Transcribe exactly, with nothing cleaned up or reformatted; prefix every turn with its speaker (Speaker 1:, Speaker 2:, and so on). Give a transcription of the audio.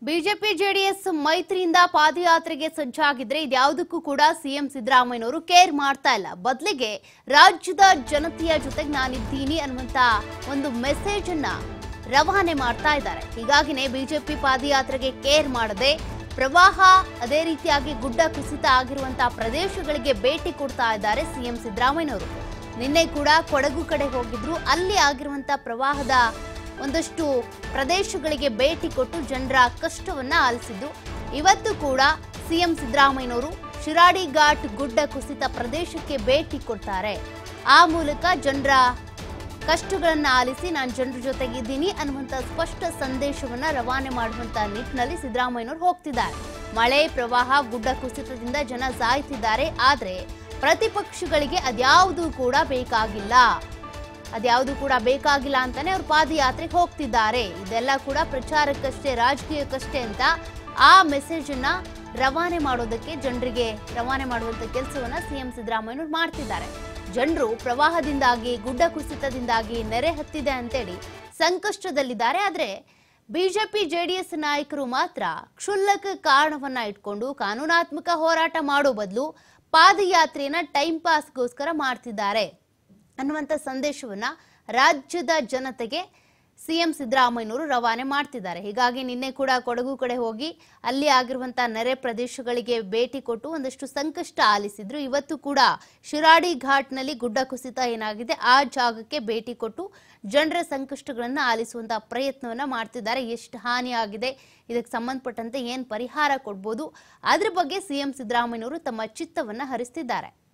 Speaker 1: BJP JDS ಮೈತ್ರಿಯಿಂದ ಪಾದಯಾತ್ರೆಗೆ ಸಜ್ಜಾಗಿದ್ರೆ ಇದ್ಯಾವುದಕ್ಕೂ ಕೂಡ CM ಸಿದ್ದರಾಮಯ್ಯನವರು care ಮಾಡ್ತಾ ಇಲ್ಲ. ಬದಲಿಗೆ ರಾಜ್ಯದ ಜನತೆಯ ಜೊತೆಗೆ ನಾನಿದ್ದೀನಿ ಅನ್ನುವಂತ ಒಂದು ಮೆಸೇಜ್ ಅನ್ನ ರವಾನೆ ಮಾಡ್ತಾ ಇದ್ದಾರೆ. ಹೀಗಾಗಿನೇ ಬಿಜೆಪಿ ಪಾದಯಾತ್ರೆಗೆ ಕೇರ್ ಮಾಡದೆ ಪ್ರವಾಹ ಅದೇ ರೀತಿಯಾಗಿ ಗುಡ್ಡ ಕುಸಿತ ಆಗಿರುವಂತಹ ಪ್ರದೇಶಗಳಿಗೆ ಭೇಟಿ ಕೊಡ್ತಾ ಇದ್ದಾರೆ ಸಿಎಂ ಸಿದ್ದರಾಮಯ್ಯನವರು. ನಿನ್ನೆ ಕೂಡ ಕೊಡಗು ಕಡೆ ಹೋಗಿದ್ರು. ಅಲ್ಲಿ ಆಗಿರುವಂತಹ ಪ್ರವಾಹದ ಒಂದಷ್ಟು ಪ್ರದೇಶಗಳಿಗೆ ಭೇಟಿ ಕೊಟ್ಟು ಜನರ ಕಷ್ಟವನ್ನ ಆಲಿಸಿದ್ದು. ಇವತ್ತು ಕೂಡ ಸಿಎಂ ಸಿದ್ದರಾಮಯ್ಯನವರು ಶಿರಾಡಿ ಘಾಟ್ ಗುಡ್ಡ ಕುಸಿತ ಪ್ರದೇಶಕ್ಕೆ ಭೇಟಿ ಕೊಡ್ತಾರೆ. ಆ ಮೂಲಕ ಜನರ ಕಷ್ಟಗಳನ್ನ ಆಲಿಸಿ ನಾನು ಜನರ ಜೊತೆಗಿದ್ದೀನಿ ಅನ್ನುವಂಥ ಸ್ಪಷ್ಟ ಸಂದೇಶವನ್ನ ರವಾನೆ ಮಾಡುವಂತ ನಿಟ್ಟಿನಲ್ಲಿ ಸಿದ್ದರಾಮಯ್ಯನವರು ಹೋಗ್ತಿದ್ದಾರೆ. ಮಳೆ, ಪ್ರವಾಹ, ಗುಡ್ಡ ಕುಸಿತದಿಂದ ಜನ ಸಾಯ್ತಿದ್ದಾರೆ. ಆದ್ರೆ ಪ್ರತಿಪಕ್ಷಗಳಿಗೆ ಅದ್ಯಾವುದೂ ಕೂಡ ಬೇಕಾಗಿಲ್ಲ ಅದ್ಯಾವುದು ಕೂಡ ಬೇಕಾಗಿಲ್ಲ ಅಂತಾನೆ ಅವ್ರು ಪಾದಯಾತ್ರೆಗೆ ಹೋಗ್ತಿದ್ದಾರೆ. ಇದೆಲ್ಲ ಕೂಡ ಪ್ರಚಾರಕ್ಕಷ್ಟೇ, ರಾಜಕೀಯಕ್ಕಷ್ಟೇ ಅಂತ ಆ ಮೆಸೇಜ್ ಅನ್ನ ರವಾನೆ ಮಾಡೋದಕ್ಕೆ, ಜನರಿಗೆ ರವಾನೆ ಮಾಡುವಂತ ಕೆಲಸವನ್ನ ಸಿಎಂ ಸಿದ್ದರಾಮಯ್ಯನವರು ಮಾಡ್ತಿದ್ದಾರೆ. ಜನರು ಪ್ರವಾಹದಿಂದಾಗಿ, ಗುಡ್ಡ ಕುಸಿತದಿಂದಾಗಿ ನೆರೆ ಹತ್ತಿದೆ ಅಂತೇಳಿ ಸಂಕಷ್ಟದಲ್ಲಿದ್ದಾರೆ. ಆದ್ರೆ ಬಿಜೆಪಿ ಜೆಡಿಎಸ್ ನಾಯಕರು ಮಾತ್ರ ಕ್ಷುಲ್ಲಕ ಕಾರಣವನ್ನ ಇಟ್ಕೊಂಡು ಕಾನೂನಾತ್ಮಕ ಹೋರಾಟ ಮಾಡೋ ಬದಲು ಪಾದಯಾತ್ರೆಯನ್ನ ಟೈಮ್ ಪಾಸ್ಗೋಸ್ಕರ ಮಾಡ್ತಿದ್ದಾರೆ ಅನ್ನುವಂಥ ಸಂದೇಶವನ್ನ ರಾಜ್ಯದ ಜನತೆಗೆ ಸಿಎಂ ಸಿದ್ದರಾಮಯ್ಯನವರು ರವಾನೆ ಮಾಡ್ತಿದ್ದಾರೆ. ಹೀಗಾಗಿ ನಿನ್ನೆ ಕೂಡ ಕೊಡಗು ಕಡೆ ಹೋಗಿ ಅಲ್ಲಿ ಆಗಿರುವಂತಹ ನೆರೆ ಪ್ರದೇಶಗಳಿಗೆ ಭೇಟಿ ಕೊಟ್ಟು ಒಂದಷ್ಟು ಸಂಕಷ್ಟ ಆಲಿಸಿದ್ರು. ಇವತ್ತು ಕೂಡ ಶಿರಾಡಿ ಘಾಟ್ನಲ್ಲಿ ಗುಡ್ಡ ಕುಸಿತ ಏನಾಗಿದೆ ಆ ಜಾಗಕ್ಕೆ ಭೇಟಿ ಕೊಟ್ಟು ಜನರ ಸಂಕಷ್ಟಗಳನ್ನ ಆಲಿಸುವಂತಹ ಪ್ರಯತ್ನವನ್ನ ಮಾಡ್ತಿದ್ದಾರೆ. ಎಷ್ಟು ಹಾನಿ ಆಗಿದೆ, ಇದಕ್ಕೆ ಸಂಬಂಧಪಟ್ಟಂತೆ ಏನ್ ಪರಿಹಾರ ಕೊಡ್ಬೋದು, ಅದ್ರ ಬಗ್ಗೆ ಸಿಎಂ ಸಿದ್ದರಾಮಯ್ಯನವರು ತಮ್ಮ ಚಿತ್ತವನ್ನ ಹರಿಸ್ತಿದ್ದಾರೆ.